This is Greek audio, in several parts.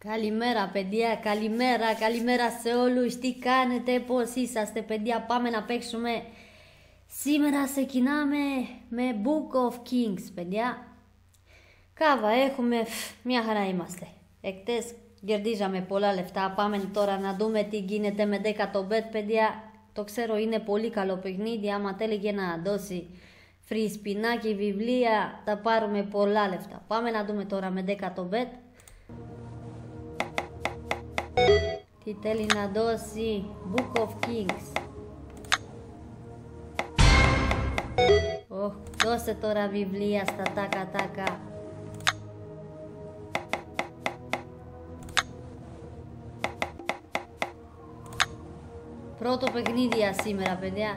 Καλημέρα παιδιά, καλημέρα σε όλους. Τι κάνετε, πώς είσαστε παιδιά, πάμε να παίξουμε. Σήμερα ξεκινάμε με Book of Kings παιδιά. Κάβα έχουμε, μια χαρά είμαστε. Εκτές κερδίζαμε πολλά λεφτά, πάμε τώρα να δούμε τι γίνεται με 10 το bet παιδιά. Το ξέρω είναι πολύ καλό παιχνίδι, άμα τέλεγε να δώσει free σπινάκι, βιβλία, θα πάρουμε πολλά λεφτά. Πάμε να δούμε τώρα με 10 το bet. Τι θέλει να δώσει Book of Kings. Δώσε τώρα βιβλία στα τάκα. Πρώτο παιχνίδι σήμερα παιδιά.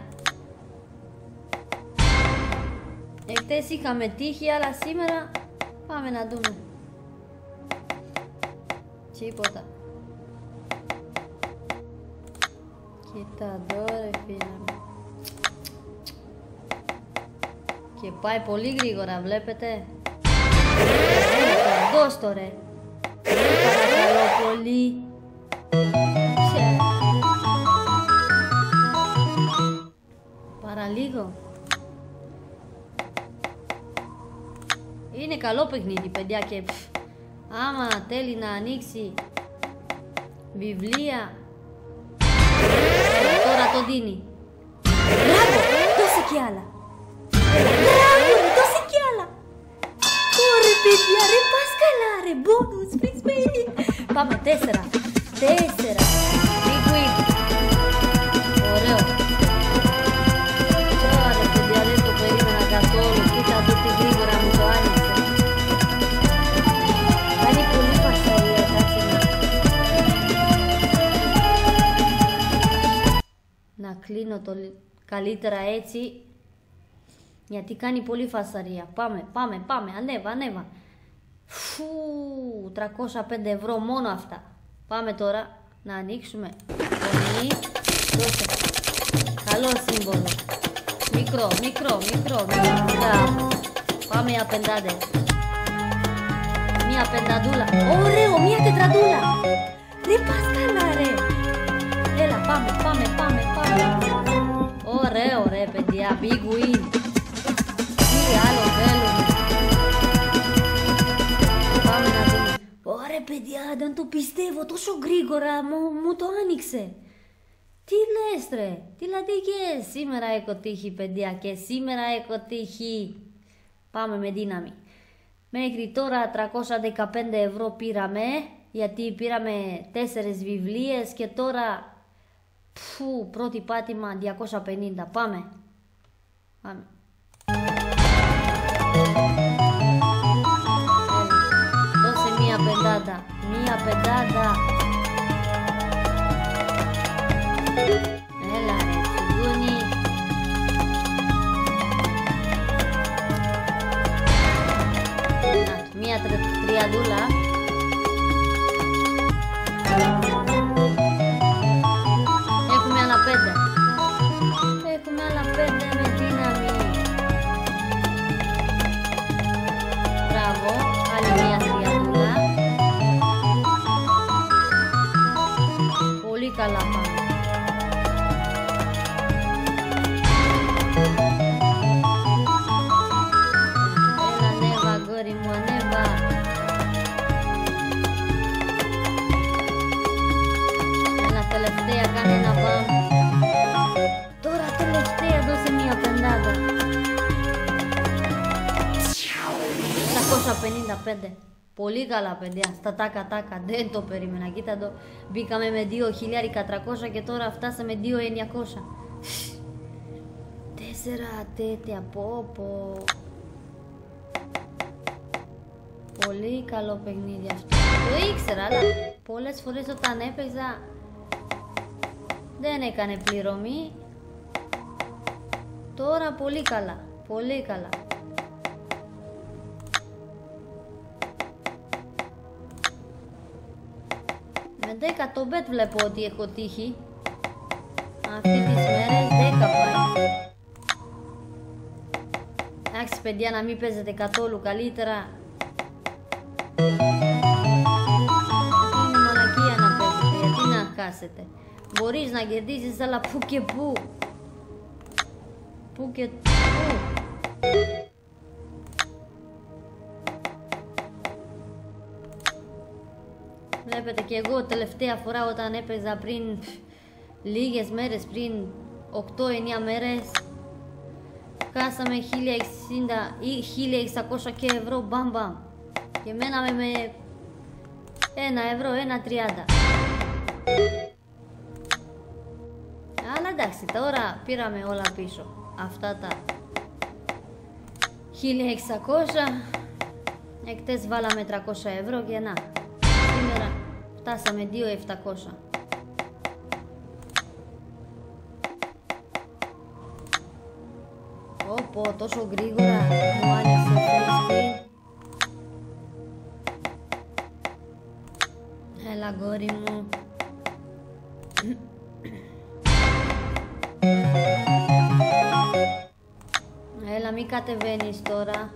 Εχθές είχαμε τύχη, αλλά σήμερα πάμε να δούμε. Τίποτα. Κοίτα εδώ ρε φίλε μου. Και πάει πολύ γρήγορα, βλέπετε. Δώσ' το ρε. Παρακαλώ πολύ. Παραλίγο. Είναι καλό παιχνίδι παιδιά και άμα θέλει να ανοίξει βιβλία τώρα το δίνει. Μπράβο, δώσε κι άλλα. Μπράβο, δώσε κι άλλα. Ωραία παιδιά, ρε πας καλά ρε, bonus, please. Πάμε, 4. Big win. Ωραίο. Τώρα ρε παιδιά, δεν το περίμενα καθόλου. Κοίτα εδώ τι γρήγορα μου το άνοιξε. Κάνει πολύ φασαρία, κάτσε να κλείνω το καλύτερα έτσι, γιατί κάνει πολύ φασαρία. Πάμε, ανέβα. Φου, 305 ευρώ μόνο αυτά. Πάμε τώρα να ανοίξουμε. Δώσε. Καλό σύμβολο. Μικρό. Πάμε για πεντάδες. Μια πενταδούλα. Ωραίο, μια τετραδούλα. Ρε πας καλά ρε. Έλα, πάμε. Ωραίο ρε παιδιά, big win. Τι άλλο θέλουμε. Πάμε να δούμε. Ωραία παιδιά, δεν το πιστεύω, τόσο γρήγορα μου το άνοιξε. Τι λες ρε, δηλαδή και σήμερα έχω τύχει παιδιά, και σήμερα έχω τύχει. Πάμε με δύναμη. Μέχρι τώρα 315 ευρώ πήραμε, γιατί πήραμε 4 βιβλίες και τώρα πρώτη πάτημα 250. Πάμε. Δώσε μία πεντάδα. Έλα ρε σουγούνι. Μία τριαντούλα. Έχουμε άλλα 5 με δύναμη. Μπράβο, άλλη μία τριαντούλα. Πολύ καλά πάμε. Έλα ανέβα αγόρι μου, ανέβα. Έλα τελευταία, κάνε ένα μπαμ. Τώρα τελευταία, δώσε μία πεντάδα. 655. Πολύ καλά παιδιά, στα τάκα, δεν το περίμενα. Κοίτα εδώ, μπήκαμε με 2.300 και τώρα φτάσαμε 2.900. 4 τέτοια, πω. Πολύ καλό παιχνίδι αυτό. Το ήξερα, αλλά πολλές φορές όταν έπαιζα δεν έκανε πληρωμή. Τώρα πολύ καλά. Με 10 το bet βλέπω ότι έχω τύχει. Αυτή τις μέρες 10 πάει. Εντάξει παιδιά, να μην παίζετε καθόλου, καλύτερα μπορείς να κερδίσεις, αλλά πού και πού. Πού και πού. Βλέπετε και εγώ τελευταία φορά όταν έπαιζα πριν λίγες μέρες, πριν 8-9 μέρες, χάσαμε 1060 ή 1600 και ευρώ μπαμπαμ και μέναμε με 1 ευρώ, 1,30. Αλλά εντάξει, τώρα πήραμε όλα πίσω. Αυτά τα 1600, εκτές βάλαμε 300 ευρώ και να, σήμερα φτάσαμε 2.700. Ωπω, τόσο γρήγορα μου άνοιξε το screen. Έλα γόρι μου. Έλα, μη κατεβαίνεις τώρα.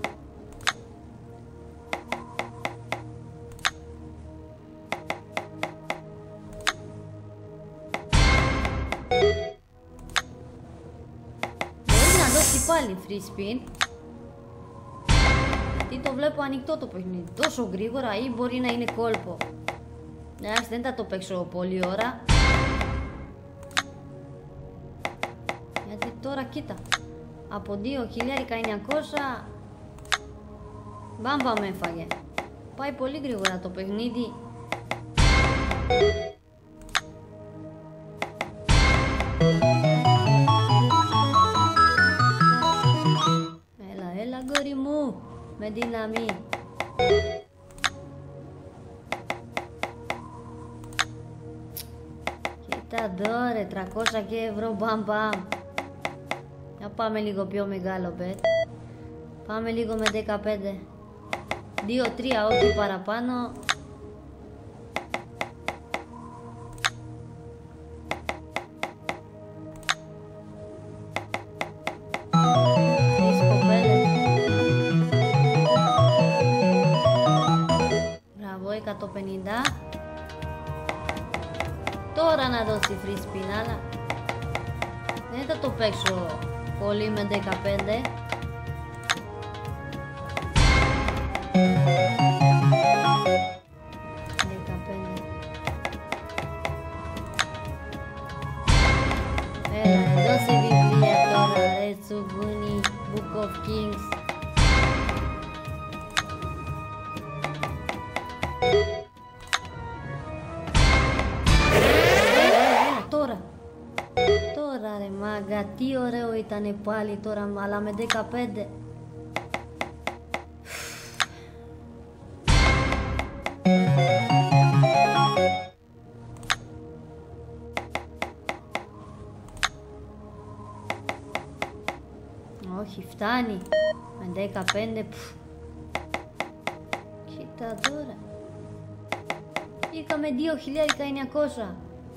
Μπορεί να δώσει πάλι free spin. Γιατί το βλέπω ανοιχτό το παιχνίδι. Τόσο γρήγορα, ή μπορεί να είναι κόλπο. Εντάξει, δεν θα το παίξω πολλή ώρα. Γιατί τώρα κοίτα, από 2.900 μπαμπαμ έφαγε. Πάει πολύ γρήγορα το παιχνίδι. Έλα, έλα γκόρι μου, με δύναμη. Κοίτα τώρα, 300 και ευρώ μπαμπαμ. Να πάμε λίγο πιο μεγάλο bet. Πάμε λίγο με 15. 2-3, όχι παραπάνω. Μπράβο, 150. Τώρα να δώσει free spin, αλλά δεν θα το παίξω πολύ με 15. 15. Έλα, δώσε βιβλία τώρα, ρε τσουγκούνι, Book of Kings. Τώρα ρε μάγκα, τι ωραίο ήτανε πάλι τώρα, αλλά με 15. Όχι, φτάνει. Με 15. Κοίτα τώρα. Είχαμε 2.900.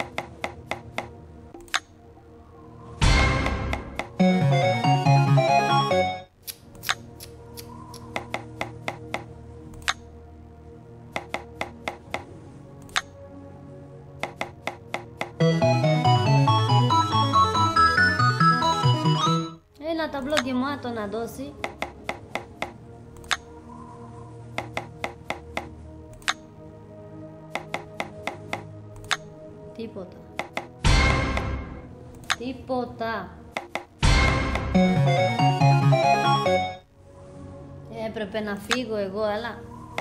Ένα ταμπλό γεμάτο να δώσει. Τίποτα. Τίποτα. Έπρεπε να φύγω εγώ, αλλά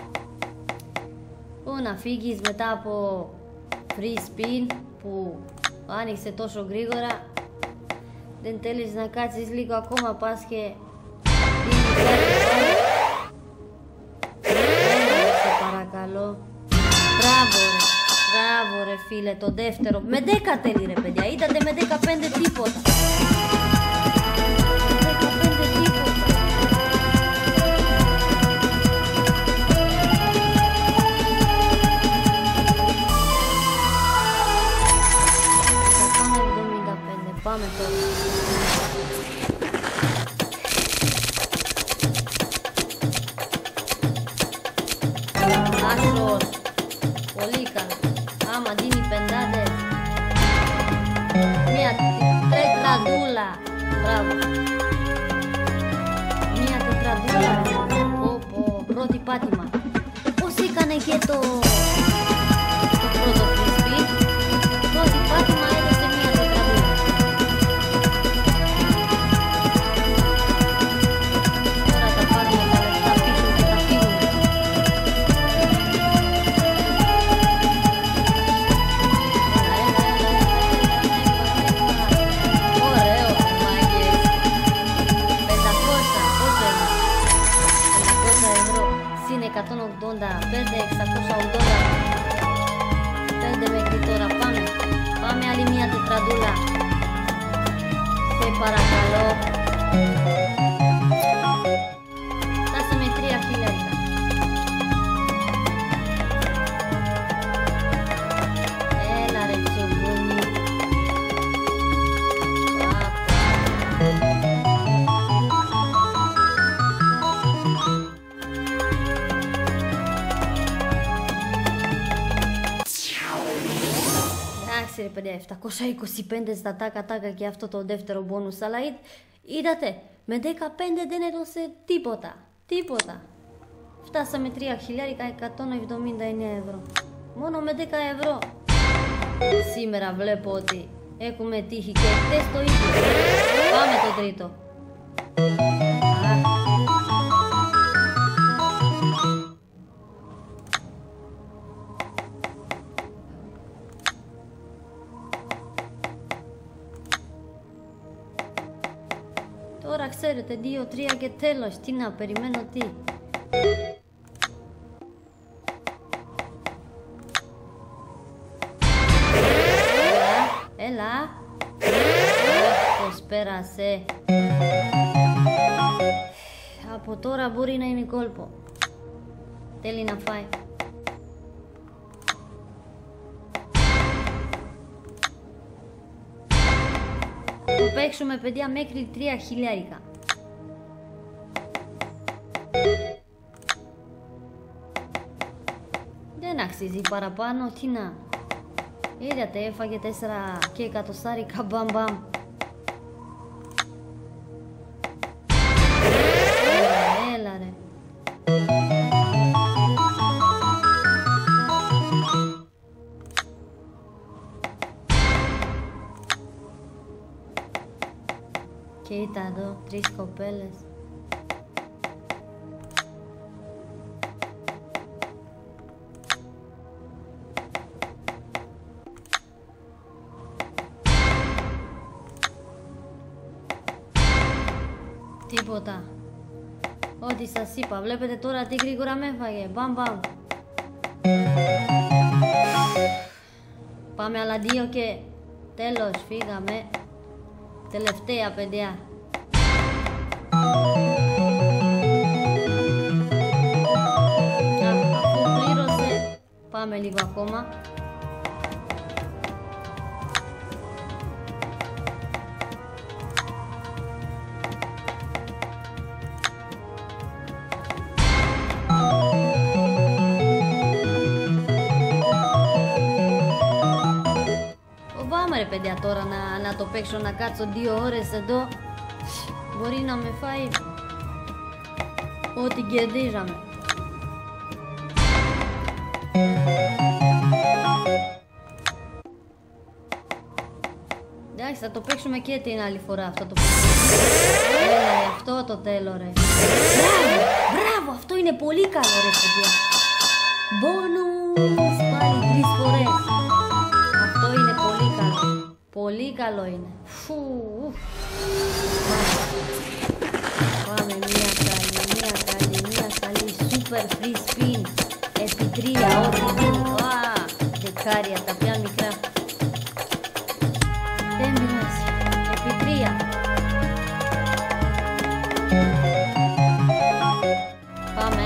πού να φύγεις μετά από free spin που άνοιξε τόσο γρήγορα. Δεν θέλεις να κάτσεις λίγο ακόμα, πας και σε παρακαλώ. Μπράβο ρε φίλε, το δεύτερο. Με 10 τέλει ρε παιδιά, είδατε, με 15 τίποτα. Πάμε τώρα. Άσος. Πολύ καλά. Άμα δίνει πεντάδες. Μπράβο. Μία τετραδούλα. Πρώτη πάτημα. Πώς έκανε και το πρώτο φρίσπι. Πρώτη πάτημα έδωσε μία τετραδούλα. Τώρα τα πάρουμε τα λεφτά πίσω και τα φύγουμε. Ωραίο, μάγκες. 500, πόσο είναι? 500 ευρώ. Συν 185, 680. 5 μέχρι τώρα. Πάμε άλλη μία τετραδούλα. Σε παρακαλώ. Φτάσαμε 3 χιλιάρικα. Έλα ρε τσουγκούνι. Εντάξει ρε παιδιά, 725 στα τάκα και αυτό το δεύτερο bonus, αλλά είδατε, με 15 δεν έδωσε τίποτα. Φτάσαμε 3 χιλιάρικα 179 ευρώ. Μόνο με 10 ευρώ. Σήμερα βλέπω ότι έχουμε τύχει και χτες το ίδιο. Πάμε το τρίτο. Τώρα ξέρετε, 2-3 και τέλος. Τι να περιμένω, τι. Έλα. Πώς πέρασε. Από τώρα μπορεί να είναι κόλπο. Θέλει να φάει. Θα παίξουμε παιδιά μέχρι 3 χιλιάρικα. Δεν αξίζει παραπάνω, τι να. Είδατε, έφαγε 4 και εκατοστάρικα, μπαμ. Έλα ρε. Κοίτα εδώ, 3 κοπέλες. Τίποτα. Ό,τι σας είπα, βλέπετε τώρα τι γρήγορα με έφαγε. Μπαμ. Πάμε άλλα 2 και τέλος, φύγαμε. Τελευταία παιδιά. Αφού πλήρωσε, πάμε λίγο ακόμα. Πάμε ρε παιδιά τώρα να το παίξω, να κάτσω 2 ώρες εδώ. Μπορεί να με φάει ό,τι κερδίζαμε. Εντάξει, θα το παίξουμε και την άλλη φορά αυτό το παίξουμε. Έλα, αυτό το θέλω ρε. Μπράβο, αυτό είναι πολύ καλό ρε παιδιά. Bonus πάλι 3 φορές. Αυτό είναι πολύ καλό. Πολύ καλό είναι. Πάμε μια καλή super free spin. Επί 3, ό,τι γίνει. Δεκάρια, τα πια μικρά. Δεν πειράζει. Επί 3. Πάμε.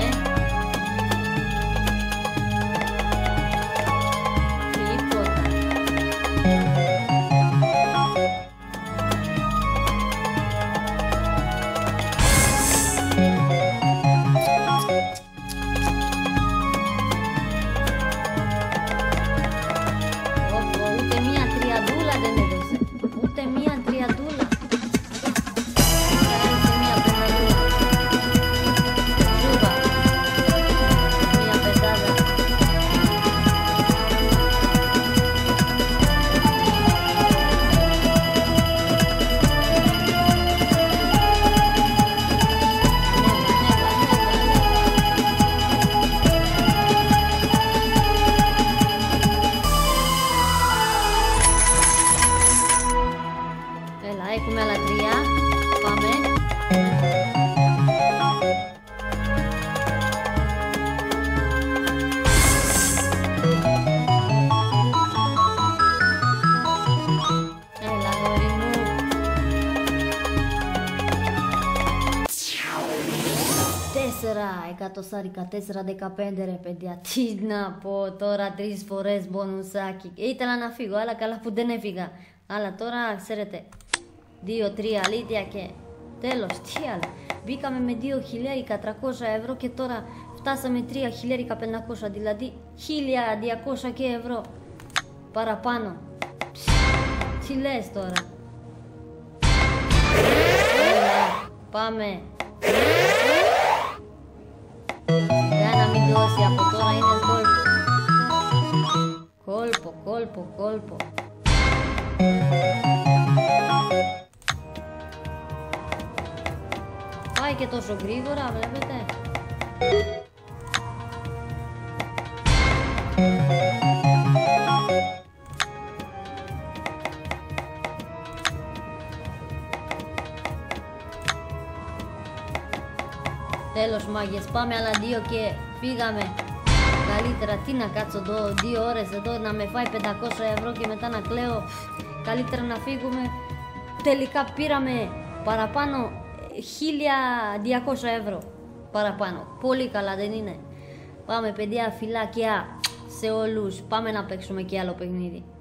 εκατοστάρικα, 4-15 ρε παιδιά. Τι να πω τώρα, 3 φορές μπονουσάκι. Ήθελα να φύγω, αλλά καλά που δεν έφυγα. Αλλά τώρα ξέρετε, 2-3 αλήθεια και τέλος, τι άλλο. Μπήκαμε με 2.300 ευρώ και τώρα φτάσαμε 3.500, δηλαδή 1.200 και ευρώ παραπάνω. Τι λες τώρα. Έλα, πάμε. Για να μην δώσει από τώρα, είναι κόλπο. Κόλπο. Πάει και τόσο γρήγορα, βλέπετε. Τέλος μάγες, πάμε άλλα 2 και φύγαμε. Καλύτερα τι να κάτσω εδώ 2 ώρες εδώ να με φάει 500 ευρώ και μετά να κλαίω. Καλύτερα να φύγουμε. Τελικά πήραμε παραπάνω 1.200 ευρώ παραπάνω. Πολύ καλά δεν είναι. Πάμε παιδιά, φιλάκια σε όλους. Πάμε να παίξουμε και άλλο παιχνίδι.